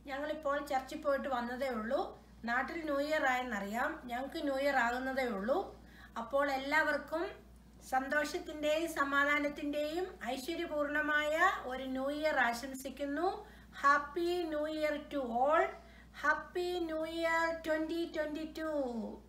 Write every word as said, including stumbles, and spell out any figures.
ഞങ്ങളിപ്പോൾ ചർച്ചിൽ പോയിട്ട് വന്നതേ ഉള്ളൂ. നാട്ടിൽ ന്യൂ ഇയർ ആയെന്നറിയാം, ഞങ്ങൾക്ക് ന്യൂ ഇയർ ആകുന്നതേ ഉള്ളൂ. അപ്പോൾ എല്ലാവർക്കും സന്തോഷത്തിൻ്റെയും സമാധാനത്തിൻ്റെയും ഐശ്വര്യപൂർണമായ ഒരു ന്യൂ ഇയർ ആശംസിക്കുന്നു. Happy new year to all. Happy new year twenty twenty to.